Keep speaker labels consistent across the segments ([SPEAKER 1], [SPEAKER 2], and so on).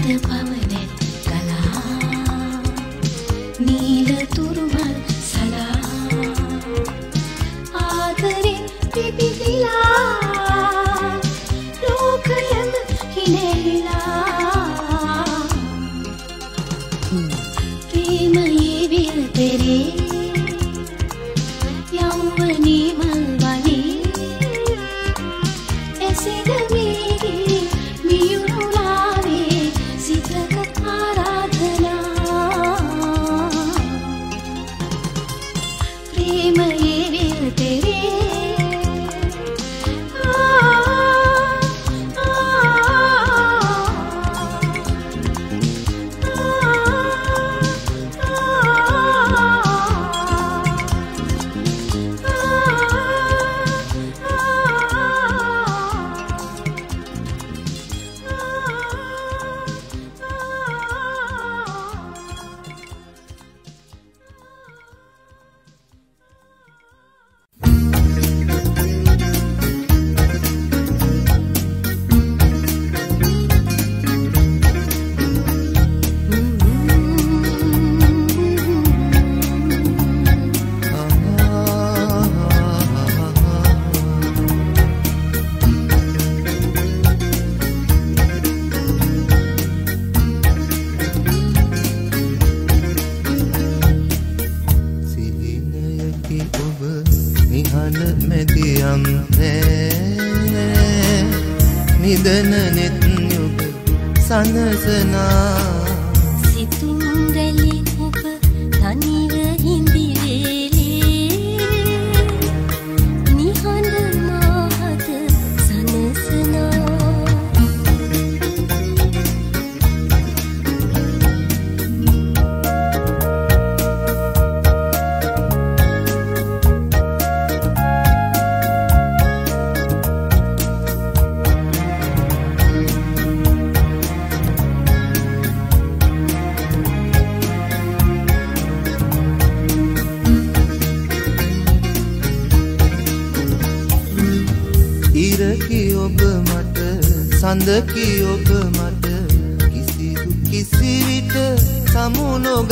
[SPEAKER 1] සඳකි ඔබ මට කිසිදු කිසි විට සමු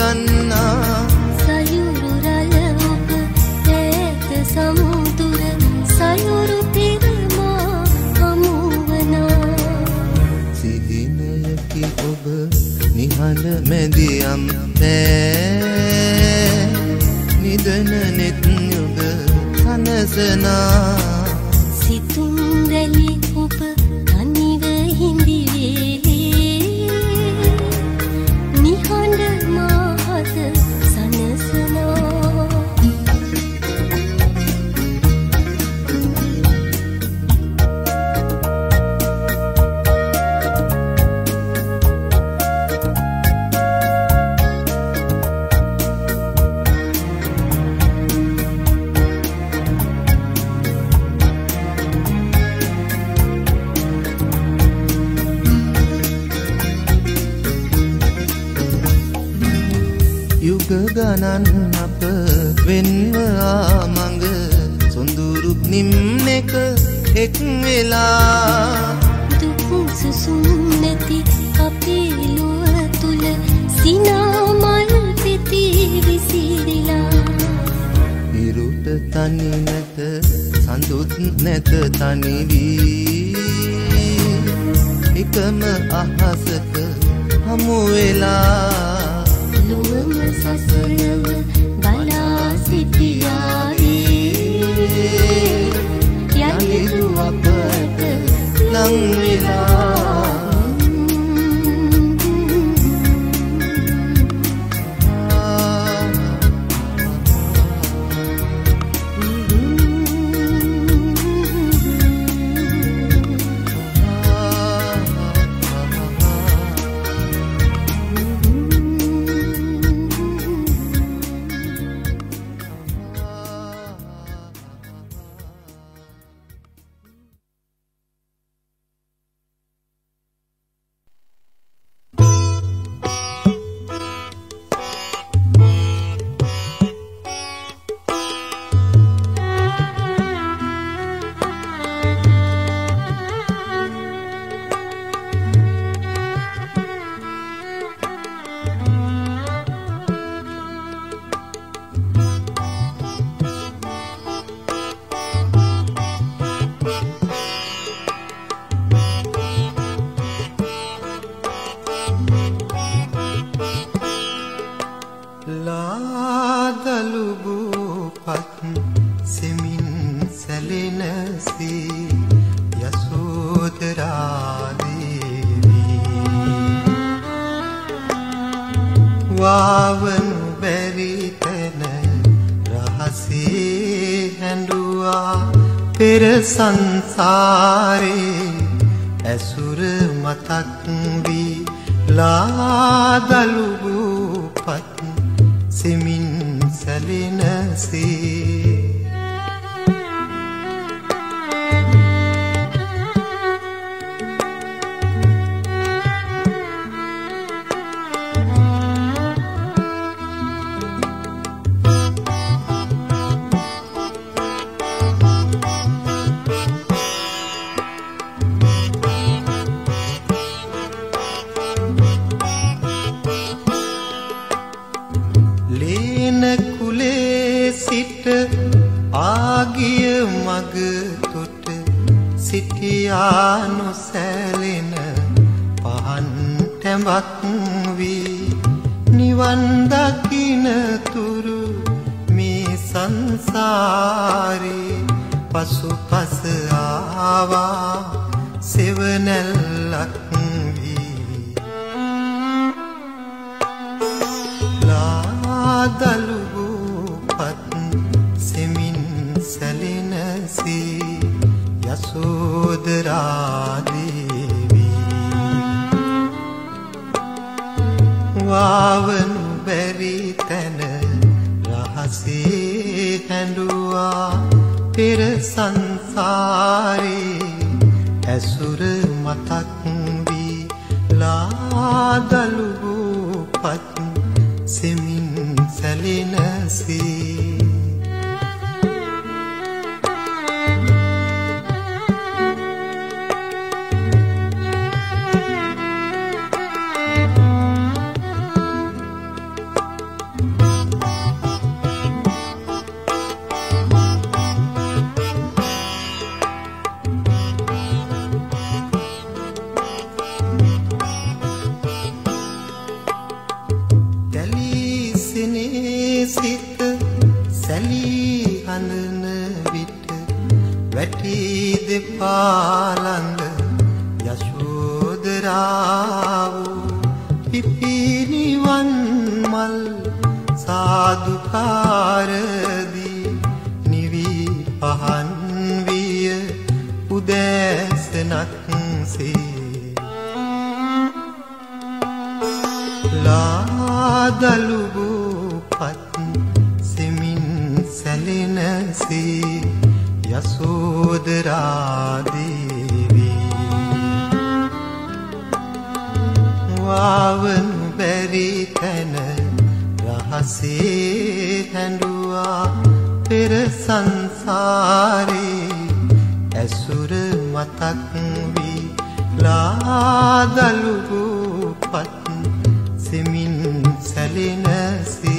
[SPEAKER 1] නොගන්නා
[SPEAKER 2] සයුරු රළ ඔබ ඈත සමුදුර සයුරු පිරමා හමුවනා
[SPEAKER 1] සිහිනයකි ඔබ නිහඬ මැදියම් නිදන නෙත් යුග සනසනා
[SPEAKER 2] සිතුම් රැලි ඔබ තනිව හිඳි වේලේ නිහඬ මාහත සනසනා
[SPEAKER 1] ගණන් අප වෙන්ව ආමඟ සොඳුරු නිම්නෙක එක් වෙලා
[SPEAKER 2] දුක් සුසුම් නැති අපේ ලුව තුල සිනා මල් පෙති විසිරිලා
[SPEAKER 1] ඉරුට තනි නැත සඳුත් නැත තනි වී එකම අහසක හමු වෙලා
[SPEAKER 2] ලුවම සසලව බලා සිටියායේ යලිදු අපට
[SPEAKER 1] ලං වෙලා වාවනු බැරි තැන රහසේ හැඬුවා පෙර සංසාරේ ඇසුර මතක් වී ලාදලුපත් සෙමින් සැලෙනසේ ආගිය මග තොට සිටියා නොසැලෙන පහන් තැඹක් වී නිවන් දකින තුරු මේ සංසාරේ පසුපස ආවා සෙවණැල්ලක් වී ලාදලු සැලෙනසේ යසෝදරා දේවී වාවනු බැරි තැන රහසේ හැඬුවා පෙර සංසාරේ ඇසුර මතක් වී ලාදලුපත් සෙමින් සැලෙනසේ සිත සැලී හඳන විට වැටි දෙපාලඟ යශෝදරාව පිපිනිවන් මල් සාදුකාරදී නිවි පහන් විය උදෑසනක්සේ ලාදලු සෙමින් සැලෙනසේ යසෝදරා දේවී වාවනු බැරි තැන රහසේ හැඬුවා පෙර සංසාරේ ඇසුර මතක් වී ලාදලුපත් සෙමින් සැලෙනසේ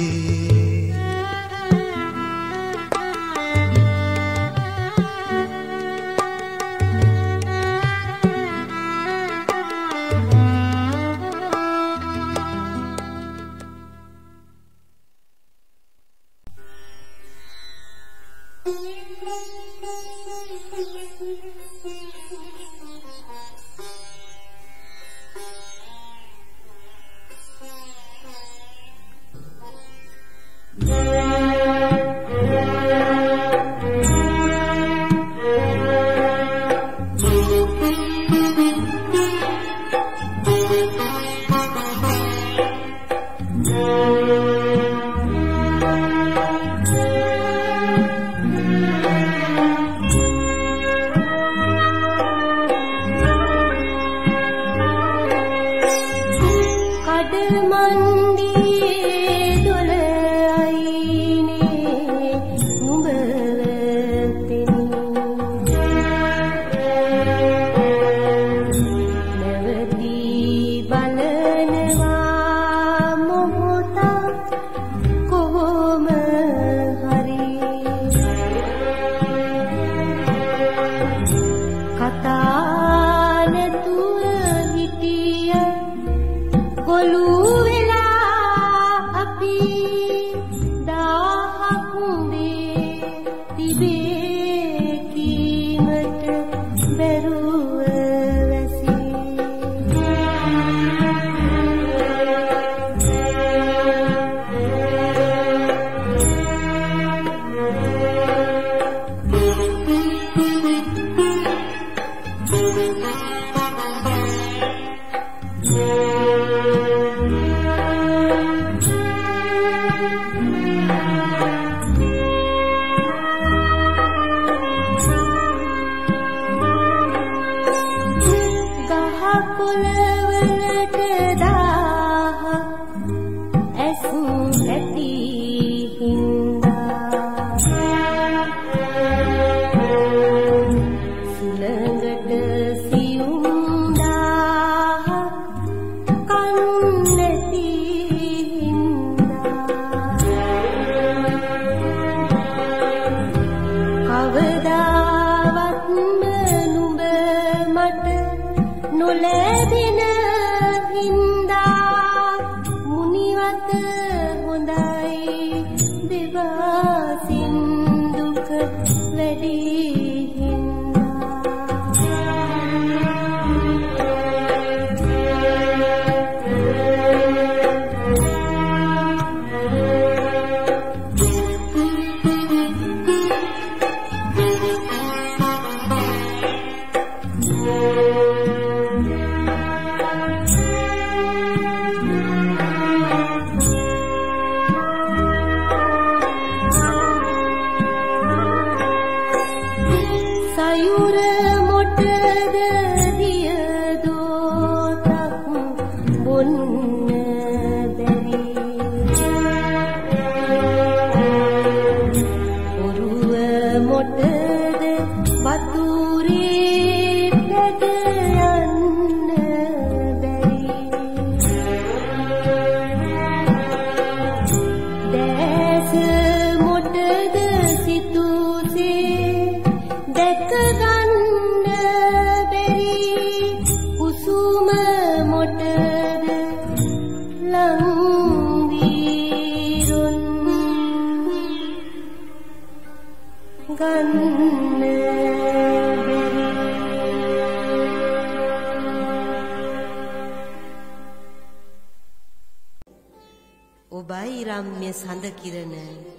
[SPEAKER 3] ඔබයි රම්‍ය සඳ කිරණ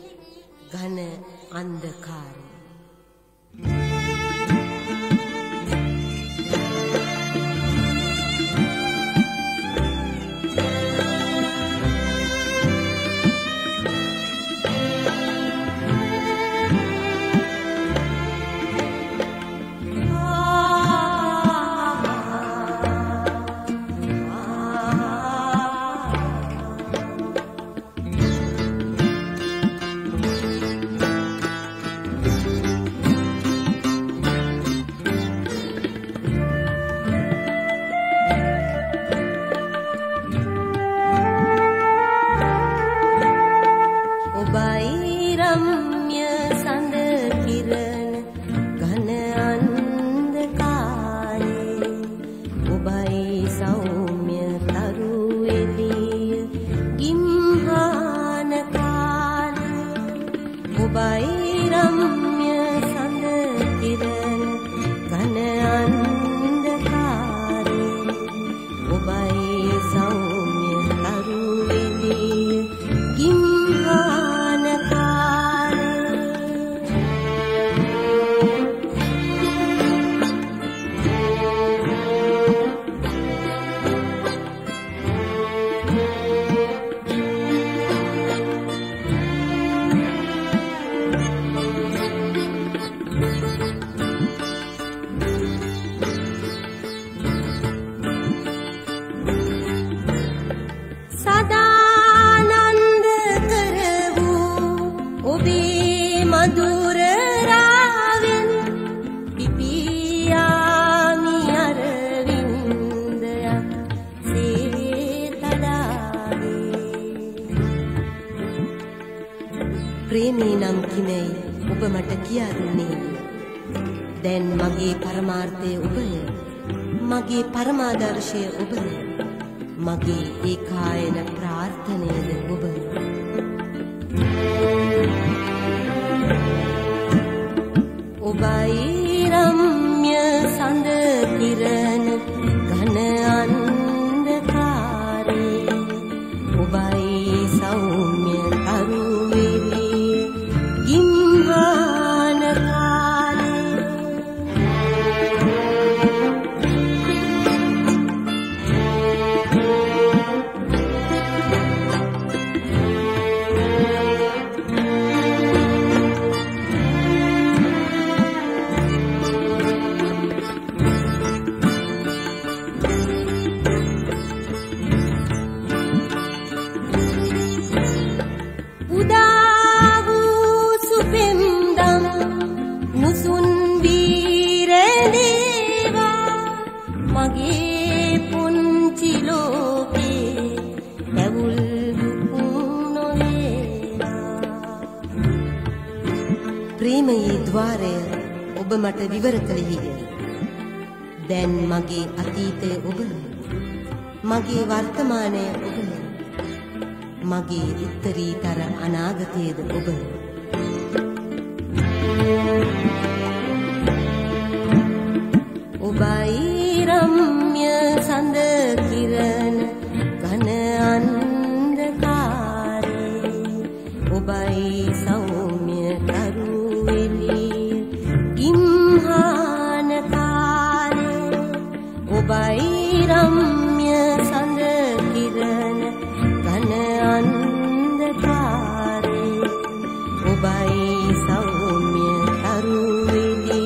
[SPEAKER 3] ඝන අන්ධකාරය ප්‍රේමී නම් කිමයි ඔබ මට කියා දුන්නේ දැන් මගේ පරමාර්ථය ඔබය මගේ පරමාදර්ශය ඔබය මගේ ඒකායන ප්‍රාර්ථනයද ඔබය ඔබයි රම්‍ය සඳ කිරණ ඝන අන්ධකාරේ ඔබයි සෞම්‍ය තරු ප්‍රේමයේ ద్వාරය ඔබ මට විවර කළෙහිය. දැන් මගේ අතීතය ඔබ, මගේ වර්තමානය ඔබ, මගේ උත්තරීතර අනාගතයද ඔබ. ඔබයි රම්‍ය සඳ කිරණ ඝන අන්ධකාරේ, ඔබයි සෞම්‍ය කරුවෙලි ගිම්හානකාරේ, ඔබයි රම්‍ය සඳ කිරණ ඝන අන්ධකාරේ, ඔබයි සෞම්‍ය කරුවෙලි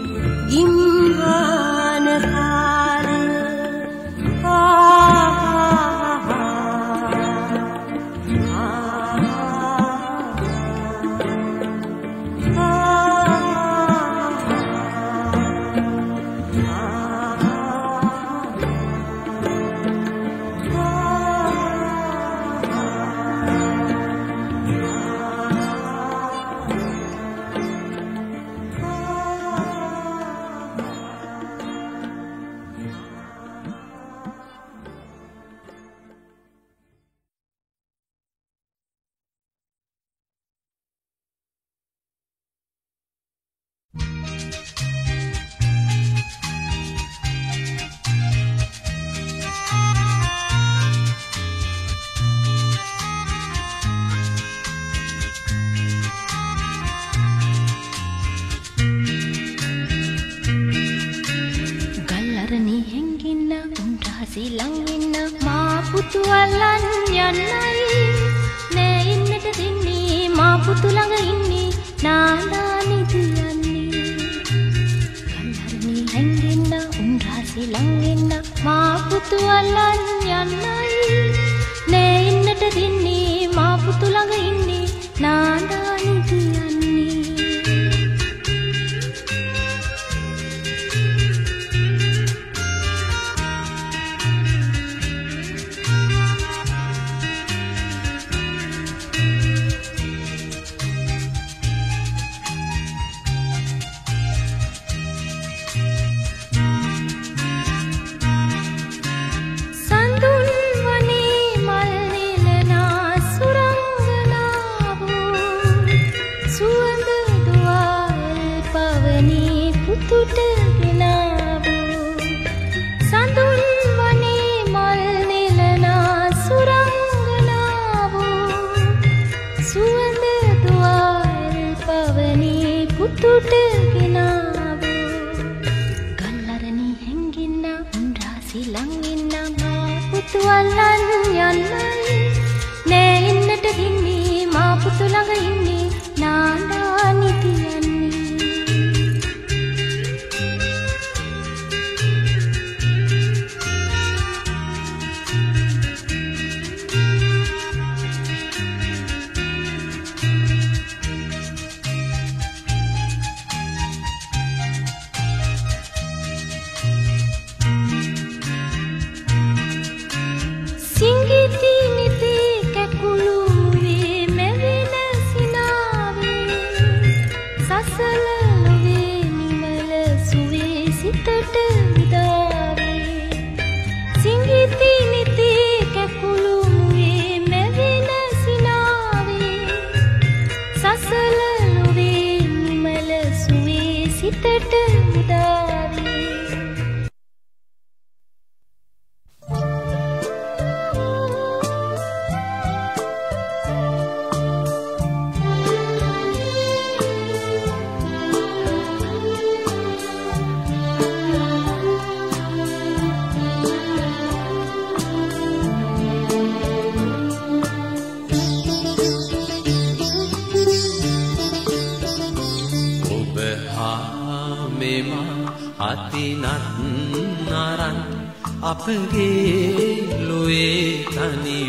[SPEAKER 4] අපගේ ලොවේ තනි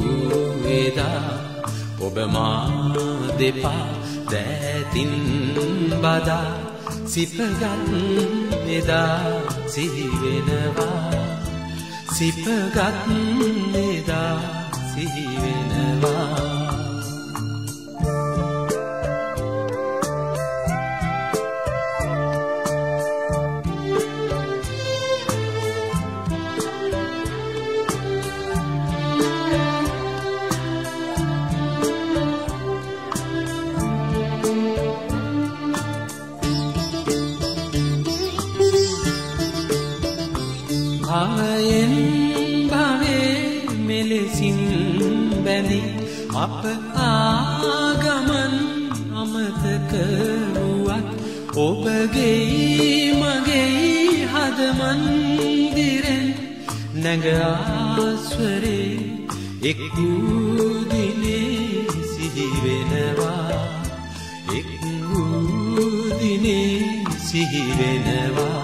[SPEAKER 4] වූ එදා ඔබ මා දෙපා දෑතින් බදා සිපගත් එදා සිහි වෙනවා සිපගත් එදා සිහි වෙනවා සින් බැඳි අප ආගමන් අමතක වුවත් ඔබගේ මගේ හද මන්දිරෙන් නැග ආස්වරේ එක් වූ දිනේ සිහි වෙනවා එක් වූ දිනේ සිහි වෙනවා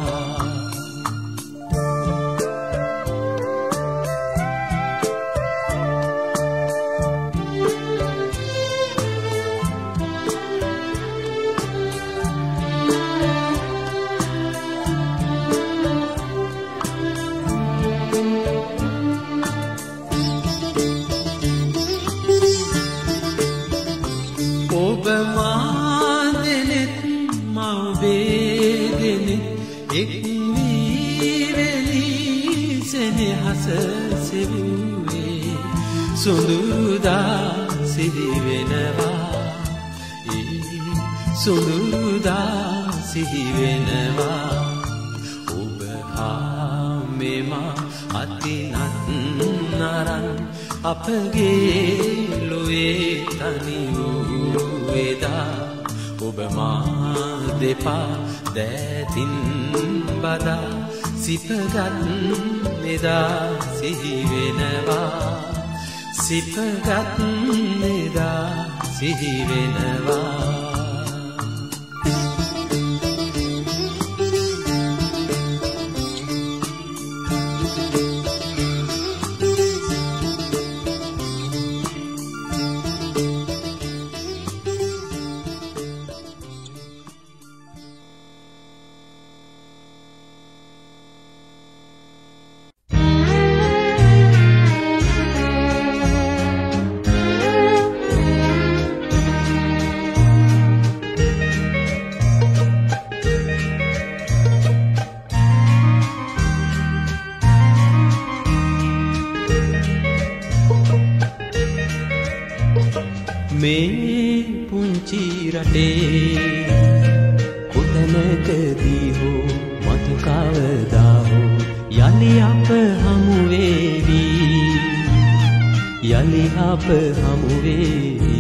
[SPEAKER 4] ඔබ මා දෙනෙත් මව්බේ දෙනෙත් එක් වීරලි සෙනෙහස සෙවුවේ සුඳුරුදා සිහි වෙනවා සුඳුරුදා සිහි වෙනවා ඔබ හා මෙමා අතිනත් නරන් අපගේ ලොවේ තනි වූ එදා ඔබ මා දෙපා දෑතින් බදා සිපගත් එදා සිහි වෙනවා සිපගත් එදා සිහි වෙනවා මේ පුංචි රටේ කොතනකදී හෝ මතු කවදා හෝ යලි අප හමු වේවි යලි අප හමු වේවි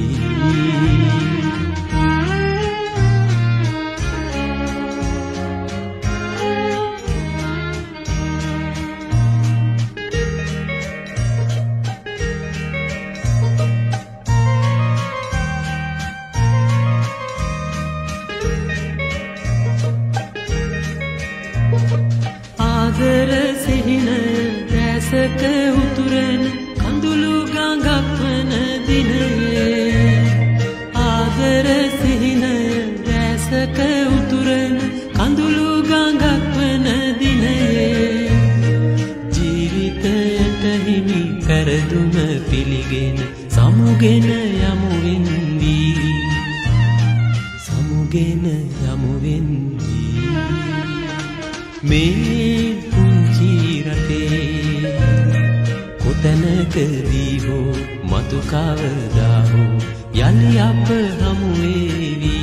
[SPEAKER 4] ආදර සිහින දැසක උතුරන කඳුළු ගඟක් වන දිනයේ ආදර සිහින දැසක උතුරන කඳුළු ගඟක් වන දිනයේ ජීවිතයට හිමි කරදුම පිළිගෙන සමුගෙන යමු වෙන්වී සමුගෙන යමු වෙන්වී මේ පුංචි රටේ කොතනකදී හෝ මතු කවදා හෝ යලි අප හමු වේවි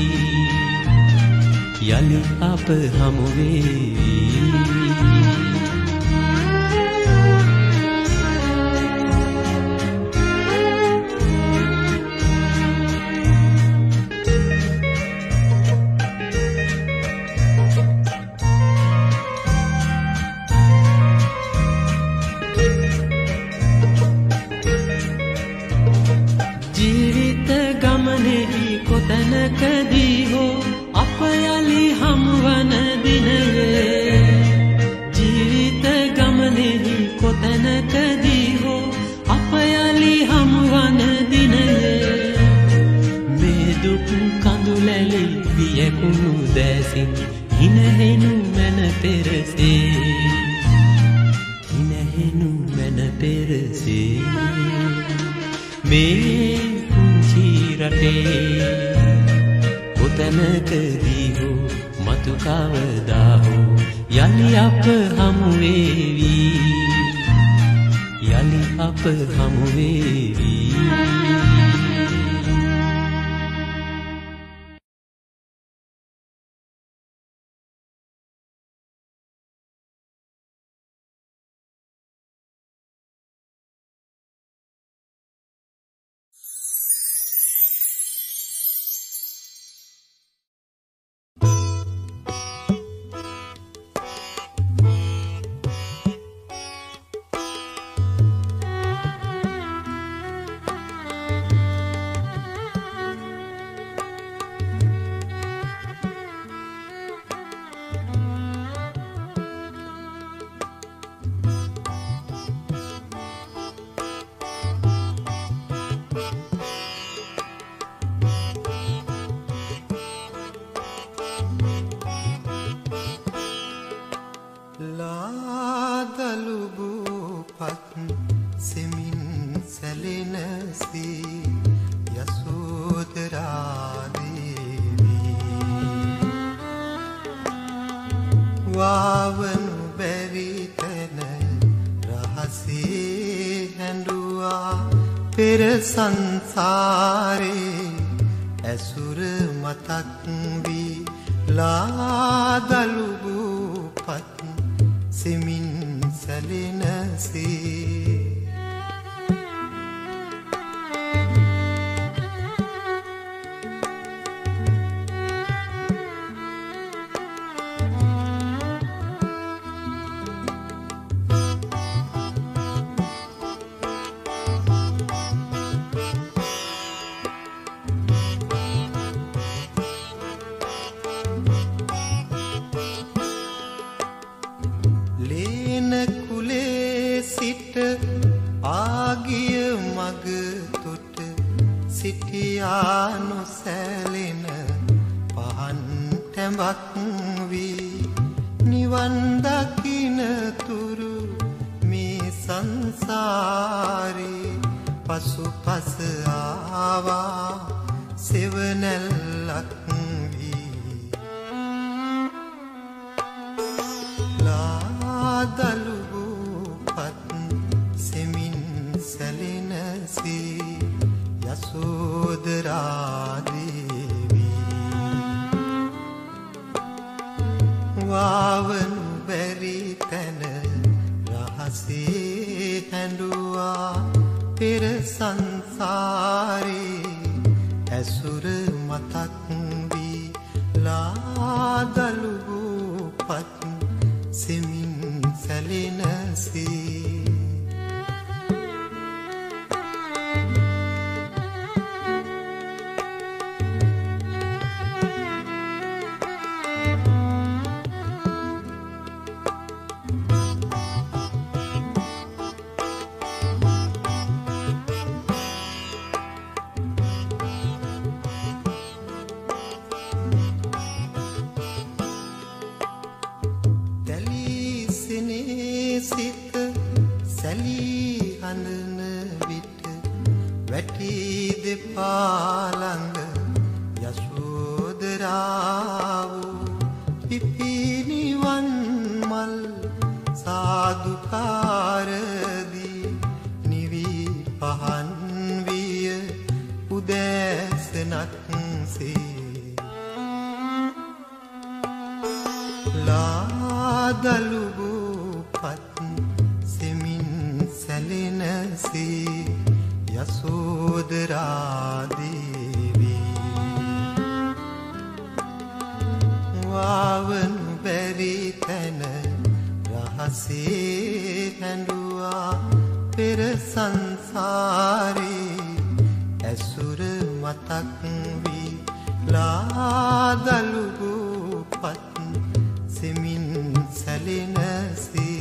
[SPEAKER 4] යලි අප හමු වේවි ජීවිත ගමනෙහි කොතනකදී හෝ අප යලි හමුවන දිනයේ ජීවිත ගමනෙහි කොතනකදී හෝ අප යලි හමුවන දිනයේ මේ දුක් කඳුලැලි වියකුණු දැසින් හිනහෙනු මැන පෙරසේ හිනහෙනු මැන පෙරසේ මේ පුංචි රටේ කොතනකදී හෝ මතු කවදා හෝ යලි අප හමු වේවි යලි අප හමු වේවි
[SPEAKER 1] සැලෙනසේ යසෝදරා දේවී වාවනු බැරි තැන රහසේ හැඬුවා පෙර සංසාරේ ඇසුර මතක් වී ලාදලුපත් සෙමින් සැලෙනසේ නොසැලෙන පහන් තැඹක් වී නිවන් දකින තුරු මේ සංසාරේ පසුපස ආවා සෙවණැල්ලක් වී ලාදලුපත් සෙමින් සැලෙනසේ යසෝදරා දේවී වාවනු බැරි තැන රහසේ හැඬුවා පෙර සංසාරේ ඇසුර මතක් වී ලාදලුපත් සෙමින් සැලෙනසේ සිත සැලී හඳන විට වැටි දෙපා ළඟ යශෝදරාව පිපි නිවන් මල් සාදුකාරදී නිවි පහන් විය උදෑසනක්සේ ලාදලුපත් සෙමින් සැලෙනසේ යසෝදරා දේවී වාවනු බැරි තැන රහසේ හැඬුවා පෙර සංසාරේ ඇසුර මතක් වී ලාදලුපත් සෙමින් සැලෙනසේ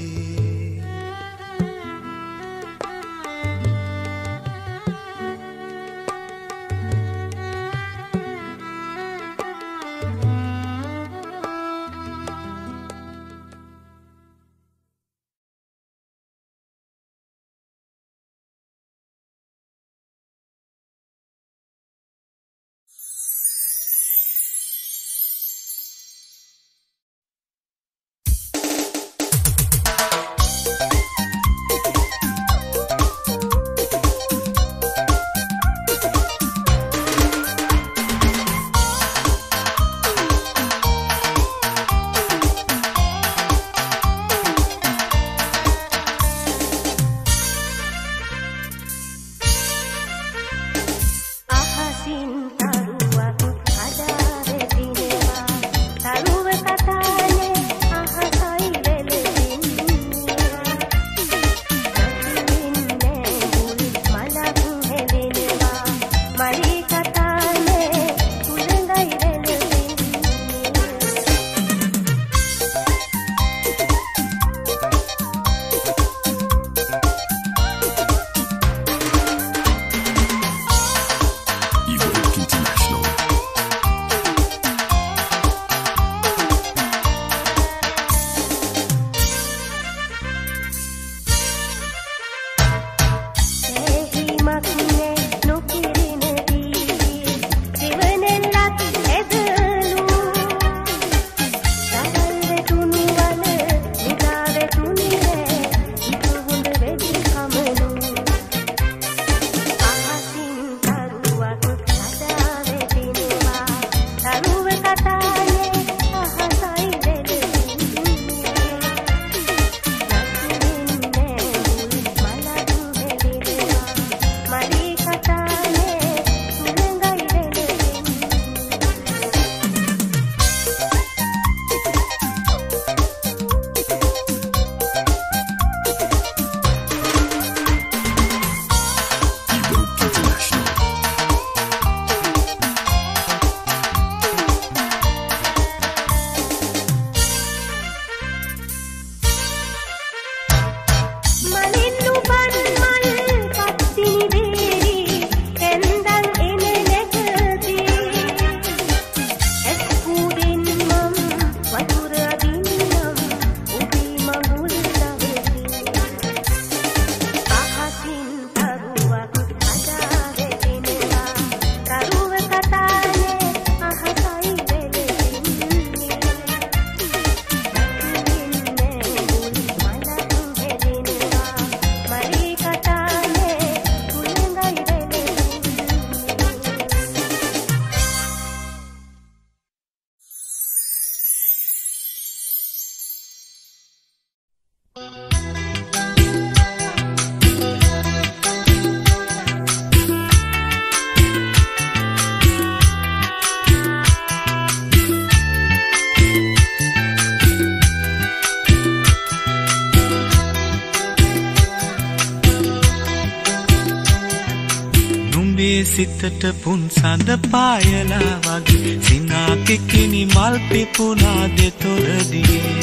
[SPEAKER 5] නුඹේ සිතට පුන් සඳ පායලා වගේ සිනා කිකිනි මල් පිපුණා දෙතොල දිගේ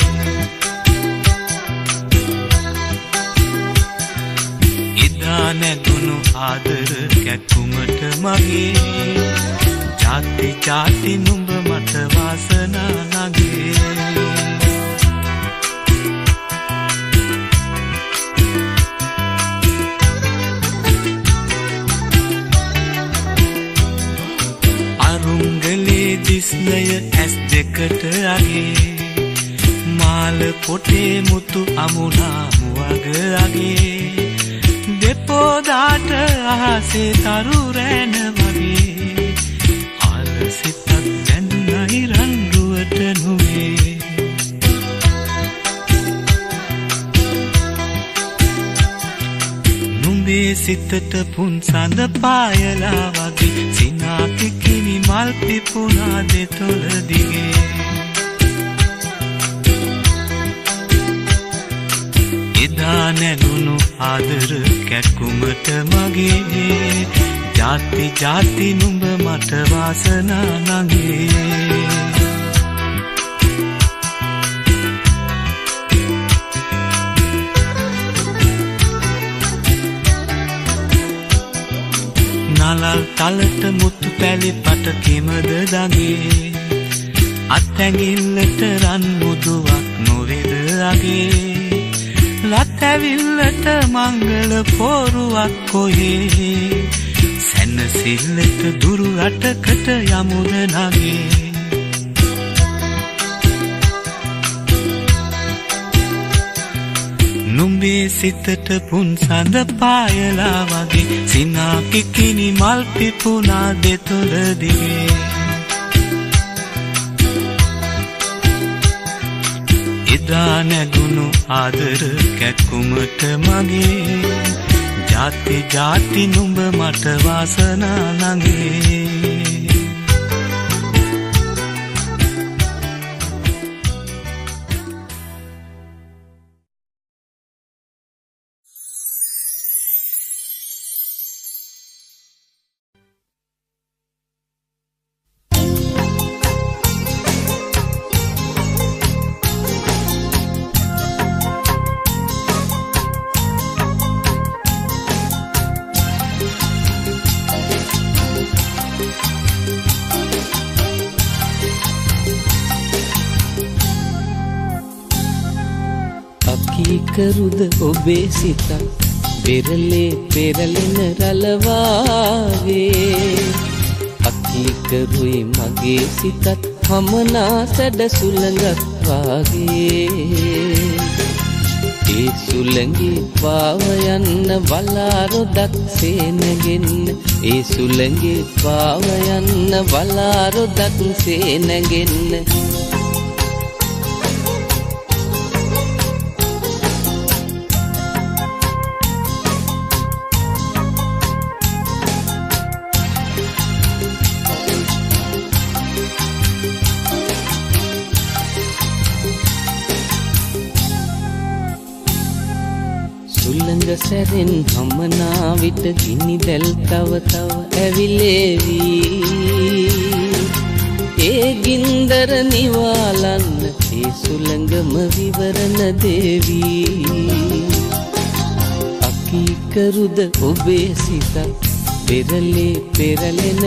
[SPEAKER 5] එදා නැගුණු ආදර කැක්කුමට මගේ ජාති ජාති නුඹ මට වාසනා නගේ අරුංගලේ දිස්නය ඇස් දෙකට අගේ මාල පොටේ මුතු අමුණා මුවග අගේ දෙපොදාට අහසේ තරු රැන වගේ ආලසිතක් දැන්දුනයි රන්රුවට නොවේ නුඹේ සිතට පුන් සඳ පායලා වගේ සිනා කිකිනි මල් පිපුණා දෙතොල දිගේ එදා නැගුණු ආදර කැක්කුමට මගේ ජාති ජාති නුඹ මට වාසනා නගේ නලල් තලට මුතු පැලි පට කෙමද දගේ අත්ඇඟිල්ලට රන් මුදුවක් නොවේද අගේ ලත් ඇවිල්ලට මංගල පෝරුවක් කොහේ සැනසිල්ලට දුරු අටකට යමුද නගේ නුඹේ සිතට පුන් සඳ පායලා වගේ සිනා කිකිනි මල් පිපුණා දෙතොල දිගේ එදා නැගුණු ආදර කැක්කුමට මගේ ජාති ජාති නුඹ මට වාසනා නගේ
[SPEAKER 6] කරුද ඔබේ සිතක් පෙරලේ පෙරලෙන රලවාගේ අකීකරුයි මගේ සිතත් හමනා සැඩ සුළඟක් වාගේ ඒ සුළඟේ පාව යන්න වලාරොදක් සේනගෙන්න ඒ සුළඟේ පාව යන්න වලාරොදක් සේනගෙන්න සැරෙන් හමනා විට ගිනි දැල් තව තව ඇවිලේවි ඒ ගින්දර නිවාලන්න ඒ සුළඟම විවරණ දේවි අකීකරුද ඔබේ සිතක් පෙරලේ පෙරලෙන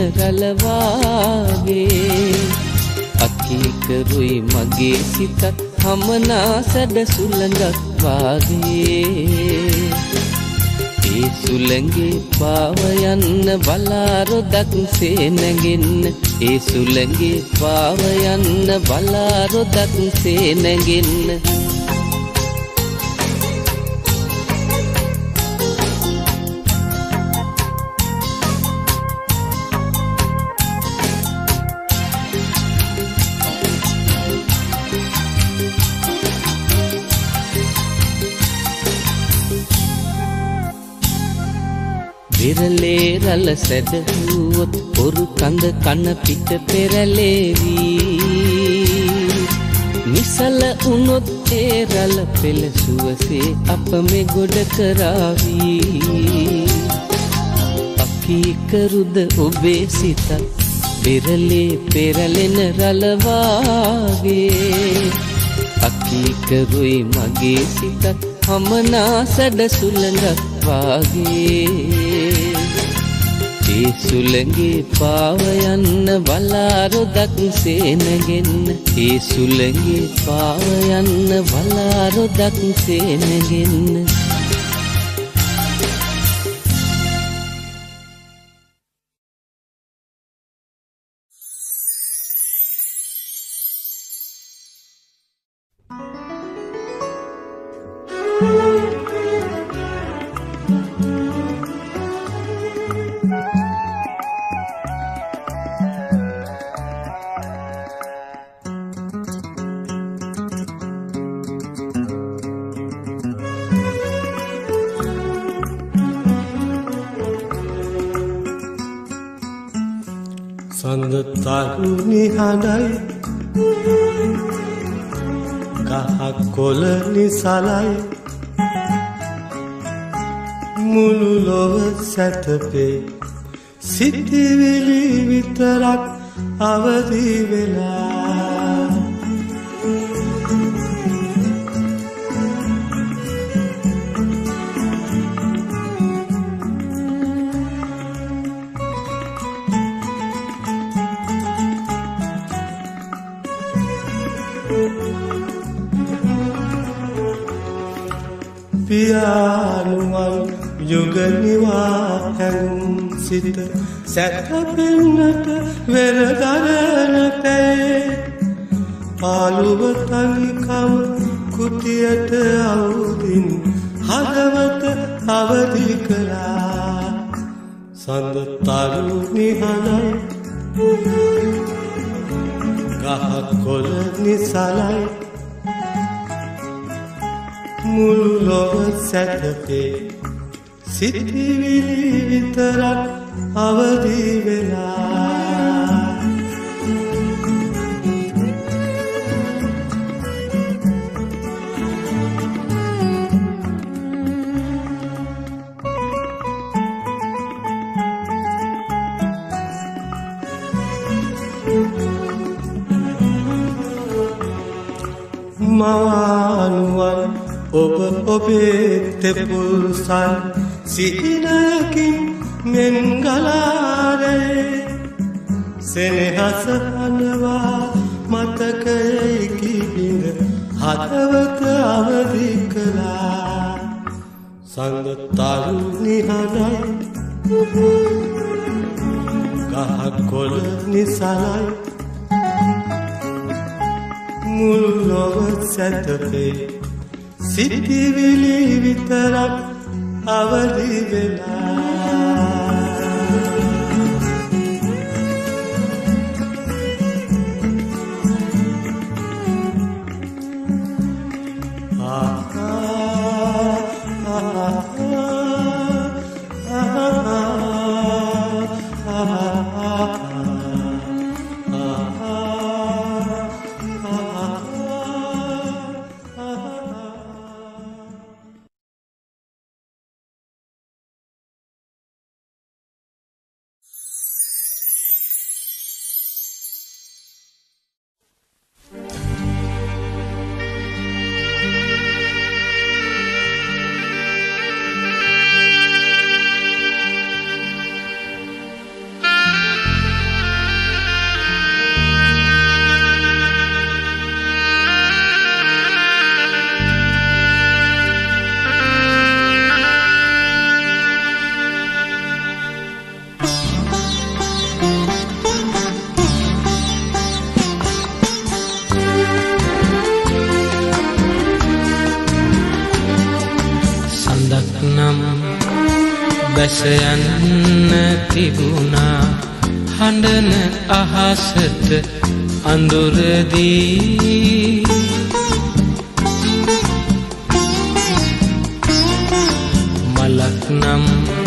[SPEAKER 6] රලවාගේ අකීකරුයි මගේ සිතත් හමනා සැඩ සුළඟක් වාගේ ඒ සුළඟේ පාව යන්න බලාරොදක් සේනගෙන්න ඒ සුළඟේ පාව යන්න බලාරොදක් සේනගෙන්න පෙරලේ රල සැදහුවොත් පොරු කඳ කන පිට පෙරලේවි නිසල උනොත් ඒ රල පෙළ සුවසේ අප මේ ගොඩ කරාවි කීකරුද ඔබේ සිතත් පෙරලේ පෙරලෙන රළවාගේ අකීකරුයි මගේ සිතත් හමනා සැඩ සුළඟක් වාගේ ඒ සුළඟේ පාව යන්න වලාරොදක් සේනගෙන්න ඒ සුළඟේ පාව යන්න වලාරොදක් සේනගෙන්න
[SPEAKER 1] සඳ තරුණි හඬයි ගහක් කොළ නිසලයි මුළු ලොව සැතපේ සිතිවිලි විතරක් අවදි වෙලා පියානුවන් යුගනිවා හැඟුම් සිත සැතපෙන්නට වෙරදරනටේ පාළුව තනිකම කුටියට අවුදින් හදවත අවදි කළා සඳ තරුණි හඬයි ගහක් කොළ නිසලයි මුළු ලොව සැතපේ සිතිවිලි විතරක් අවදි වෙලා මානුවන් ඔබ ඔබේ තෙපුල් සල් සිහිනකින් මෙන් ගලාරේ සෙනෙහස හඬවා මතකයේ කිබිඳ හදවත අවදි කළා සඳ තරුණි හඬයි ගහක් කොළ නිසලයි මුළු ලොව සැතපේ සිතිවිලි විතරක් අවදි වෙලා
[SPEAKER 6] බැස යන්න තිබුණා හඬන අහසට අඳුරදී මලක් නම්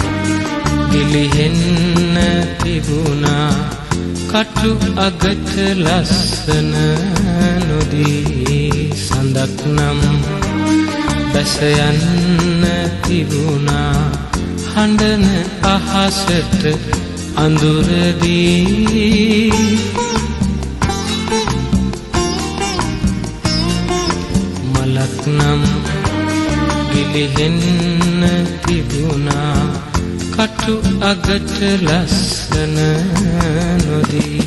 [SPEAKER 6] ගිලිහෙන්න තිබුණා කටු අගට ලස්සන නොදී සඳක් නම් බැස යන්න තිබුණා
[SPEAKER 4] හඬන අහසට අඳුරදී මලක් නම් ගිලිහෙන්න තිබුණා කටු අගට ලස්සන නොදී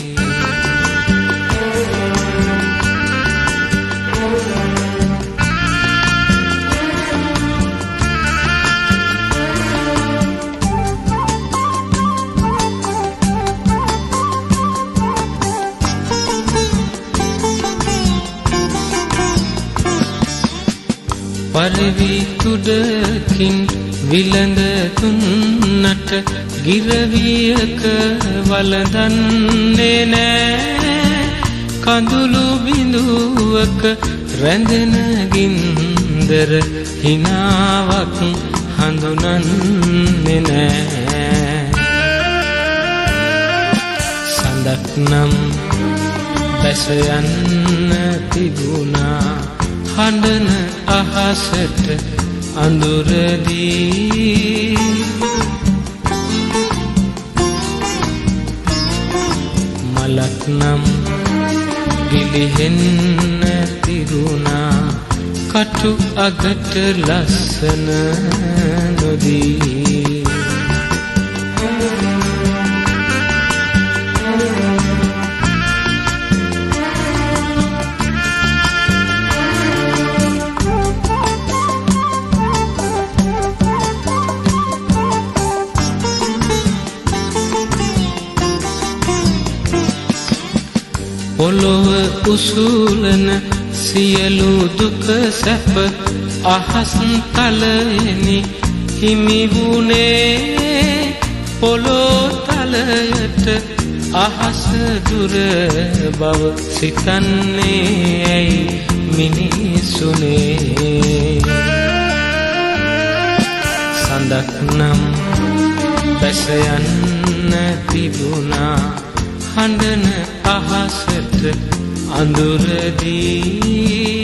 [SPEAKER 4] පරිවි තුඩකින් විලඳ තුන්නට ගිරවියක වලදන්නේ නෑ කඳුළු බිඳුවක රැඳෙන ගින්දර හිනාවක් හඳුනන්නේ නෑ සඳක් නම් බැස යන්න තිබුණා හඬන අහසට අඳුරදී මලක් නම් ගිලිහෙන්න තිරුණා කටු අගට ලස්සන නොදී පොළොව උසුලන සියලු දුක සැප අහස් තලයෙනි හිමි වුණේ පොළොව තලයට අහස දුර බව සිතන්නේ ඇයි මිනිසුනේ සඳක් නම් බැස යන්න තිබුණා හඬන අහසට අඳුරදී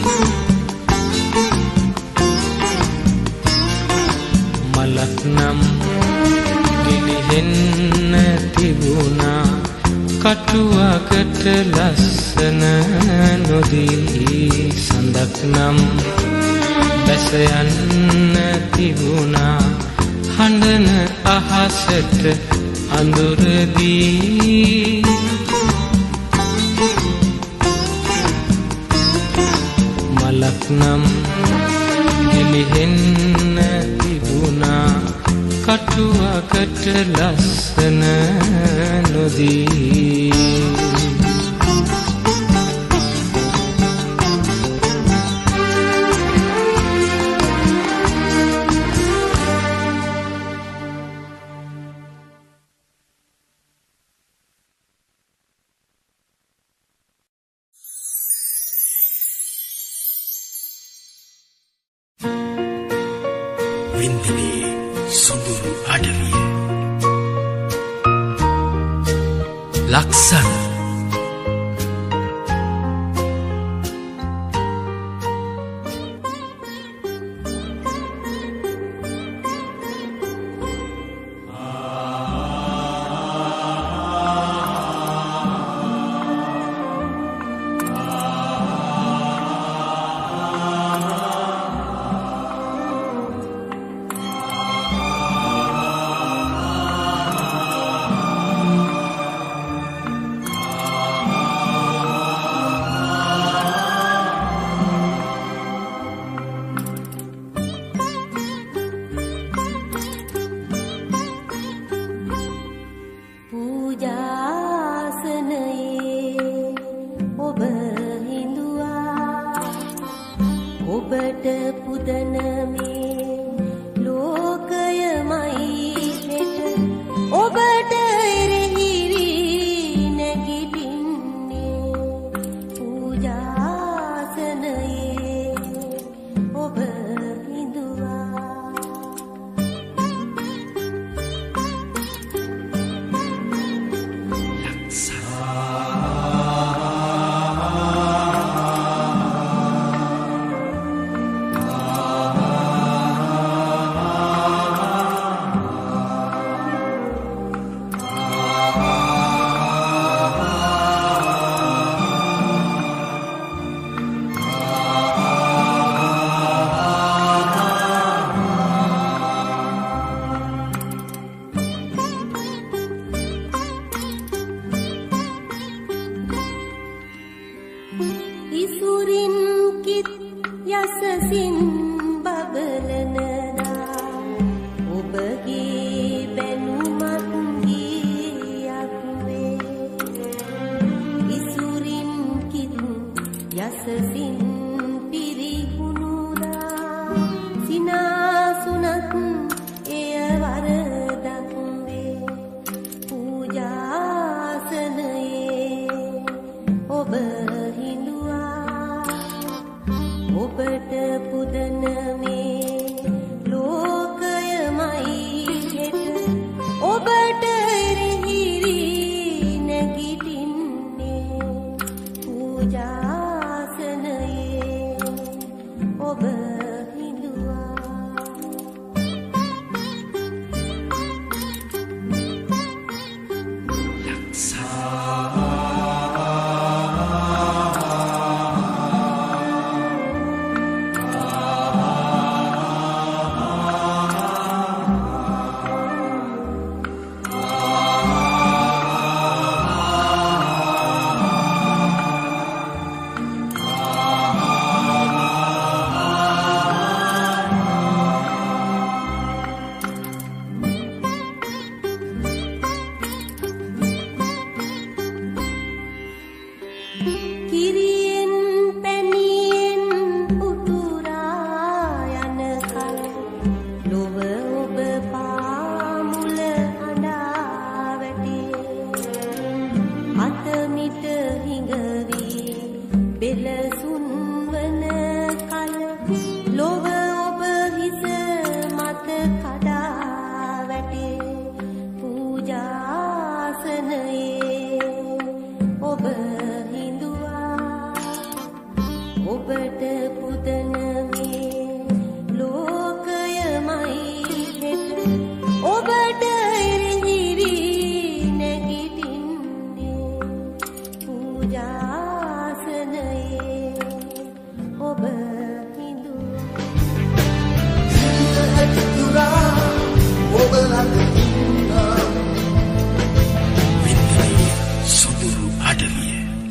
[SPEAKER 4] මලක් නම් ගිලිහෙන්න තිබුණා කටුවකට ලස්සන නොදී සඳක් නම් බැස යන්න තිබුණා හඬන අහසට අඳුරදී මලක් නම් ගිලිහෙන්න තිබුණා කටුවකට ලස්සන නොදී
[SPEAKER 7] වින්දිනේ සොඳුරු අඩවිය ලක්සන්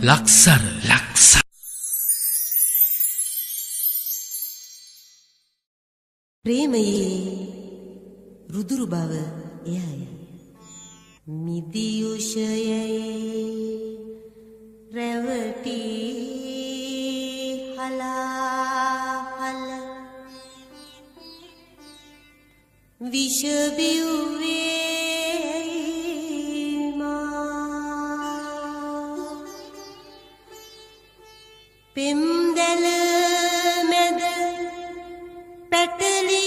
[SPEAKER 7] ලක්සර ලක්සර
[SPEAKER 3] ප්‍රේමයේ රුදුරු බව එයයි මිදියුෂයේ රැවටි හලාහල විෂ බිව්වේ මා පෙම්දැල මැද පැටලි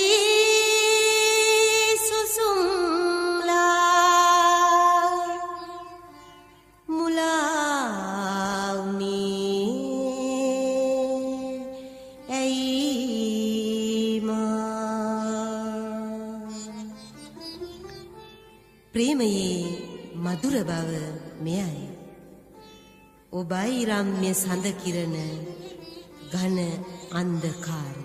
[SPEAKER 3] ප්‍රේමයේ මధుර බව මෙයයි ඔබයි රම්‍ය සඳ කිරණ ඝන අන්ධකාරය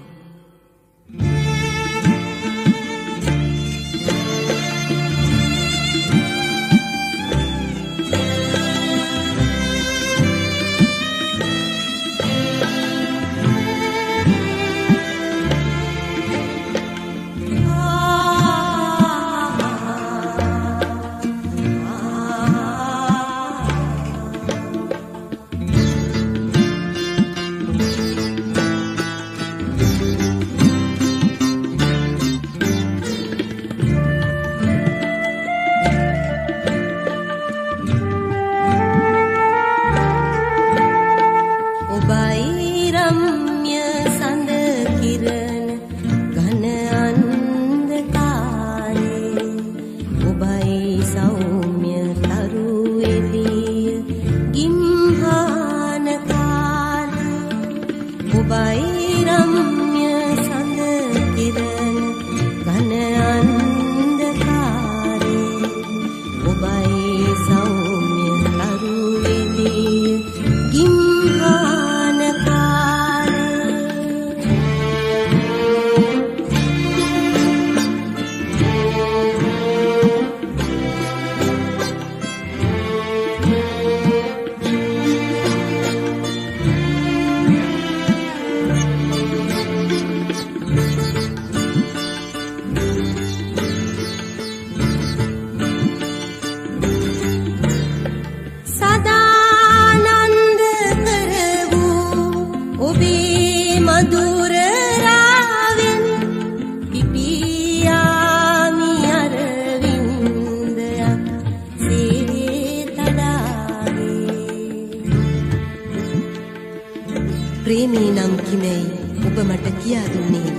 [SPEAKER 3] ප්‍රේමී නම් කිමයි ඔබ මට කියා දුන්නේ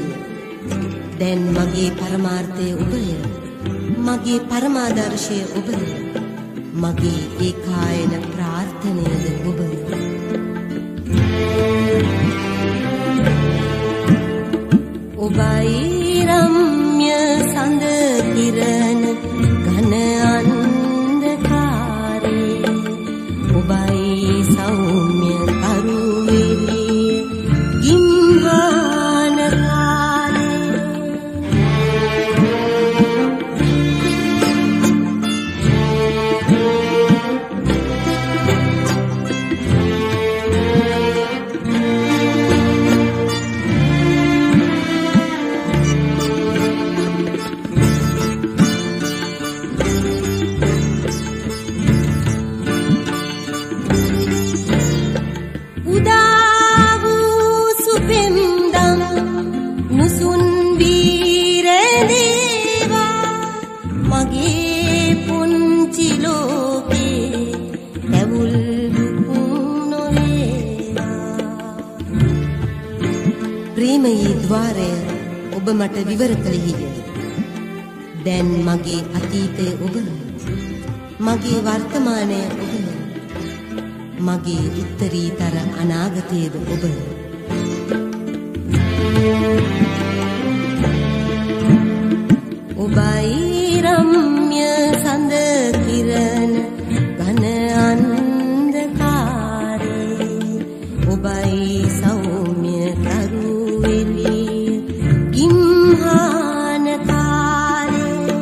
[SPEAKER 3] දැන් මගේ පරමාර්ථය ඔබය මගේ පරමාදර්ශය ඔබය මගේ ඒකායන ප්‍රාර්ථනයද ඔබය ඔබයි රම්‍ය සඳ කිරණ ඝන අන්ධකාරේ ඔබයි සෞම්‍ය කරුවිලි ප්‍රේමයේ ద్వාරය ඔබ මට විවර කළෙහිය දැන් මගේ අතීතය ඔබ මගේ වර්තමානය ඔබ මගේ උත්තරීතර අනාගතයද ඔබ ඔබයි රම්‍ය සඳ කිරණ ඝන අන්ධකාරේ ඔබයි සෞම්‍ය කරුවිලි ගිම්හාන කාලේ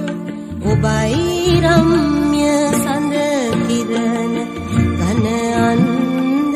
[SPEAKER 3] ඔබයි රම්‍ය සඳ කිරණ ඝන අන්ධකාරේ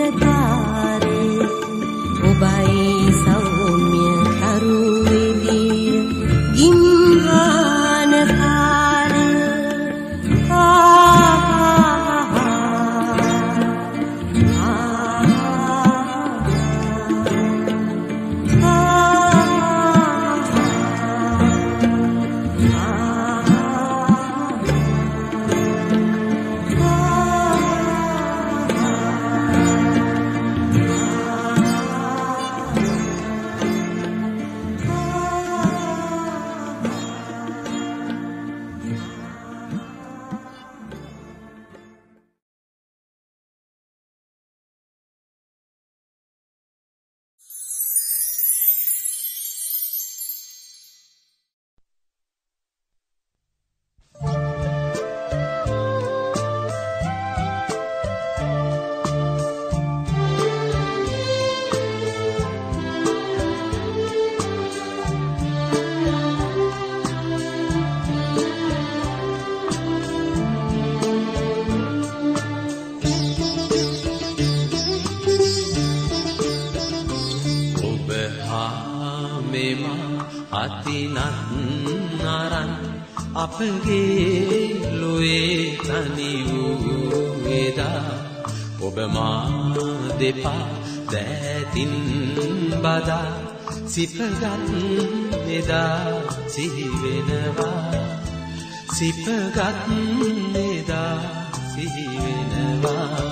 [SPEAKER 4] අතිනත් නරන් අපගේ ලොවේ තනි වූ එදා ඔබ මා දෙපා දෑතින් බදා සිපගත් එදා සිහි වෙනවා සිපගත් එදා සිහි වෙනවා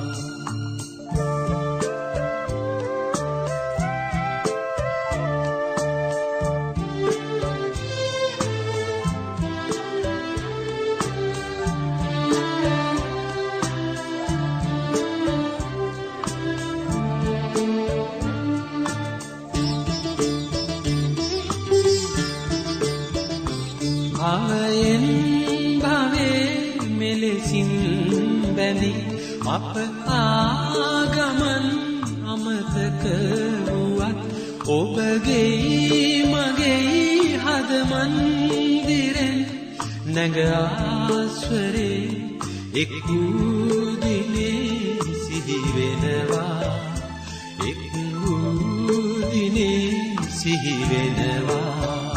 [SPEAKER 4] භවයෙන් භවේ මෙලෙසින් බැඳි අප ආගමන් අමතක වුවත් ඔබගේ මගේ හද මන්දිරෙන් නැග ආස්වරේ එක් වූ දිනේ සිහි වෙනවා එක් වූ දිනේ සිහි වෙනවා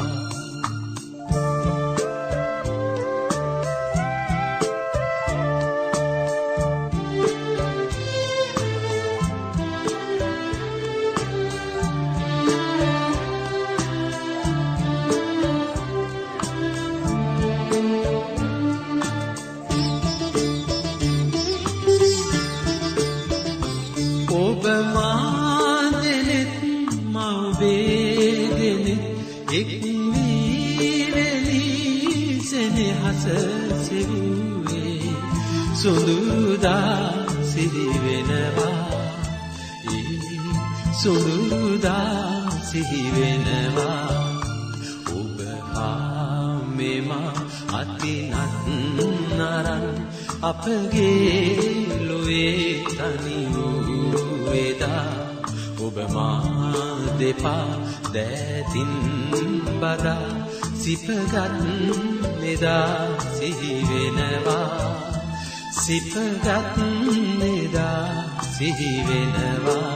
[SPEAKER 4] සුළුදා සිහි වෙනවා සුළුදා සිහි වෙනවා ඔබ හා මෙම අතිනත් නරන් අපගේ ලොවේ තනි වූ එදා ඔබ මා දෙපා දෑතින් බදා සිපගත් එදා සිහි වෙනවා සිපගත් එදා සිහි වෙනවා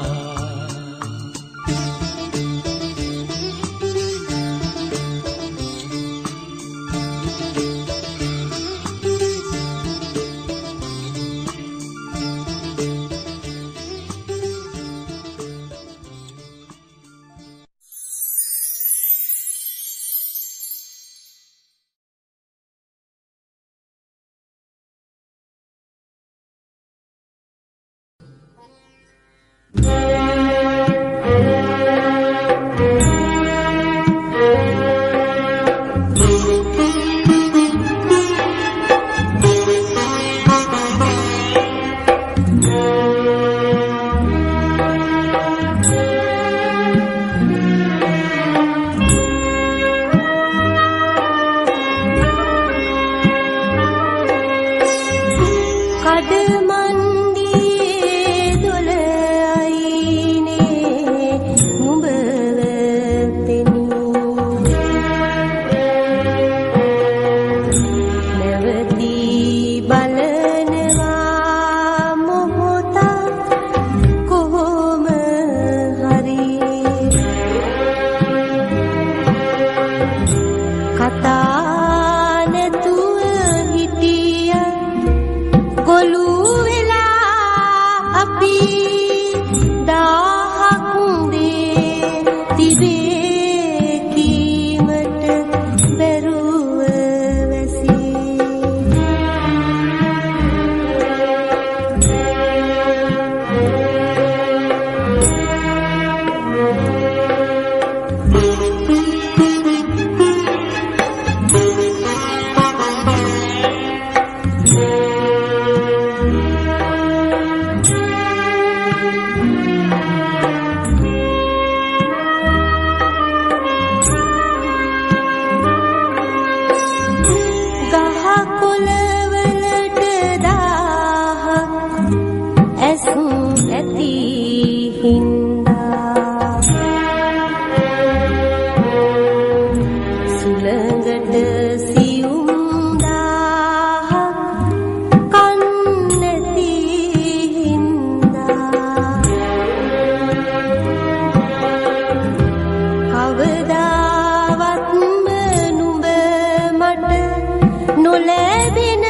[SPEAKER 3] නොලැබෙන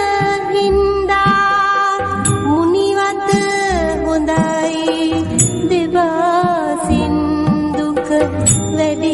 [SPEAKER 3] හින්දා මුනිවත හොඳයි දෙබසින් දුක වැඩි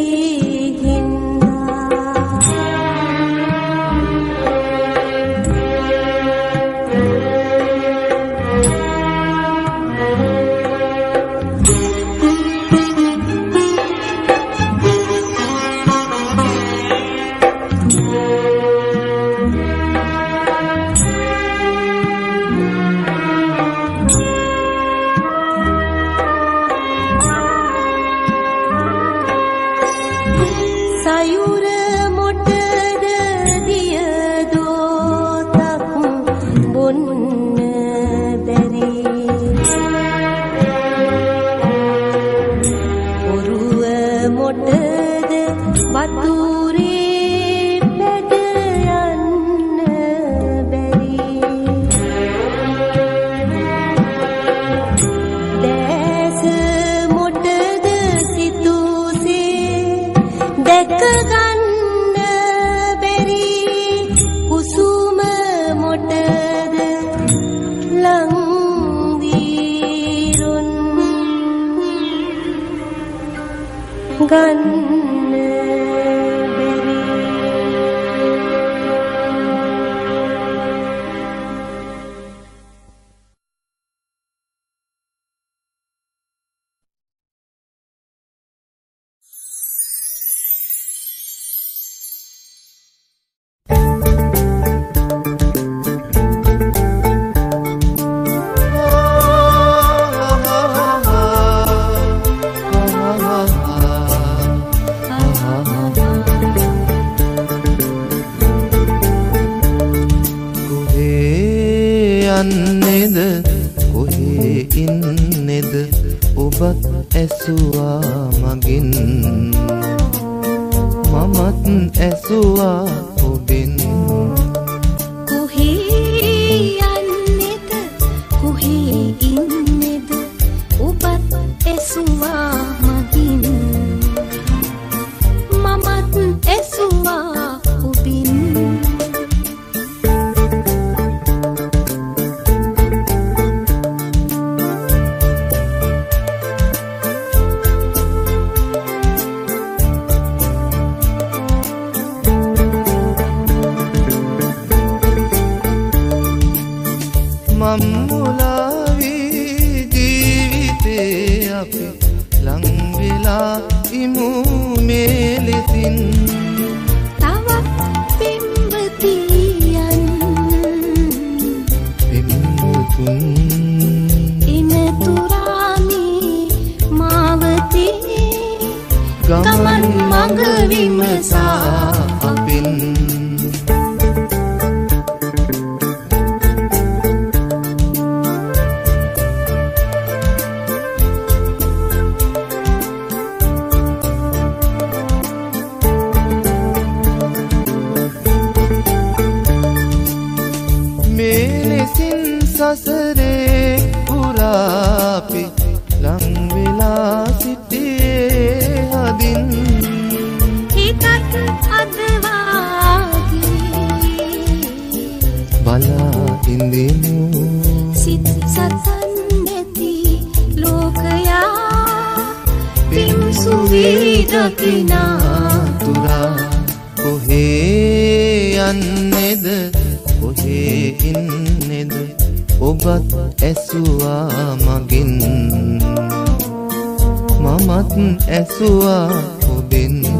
[SPEAKER 8] මමත් ඇසුවා ඔබෙන්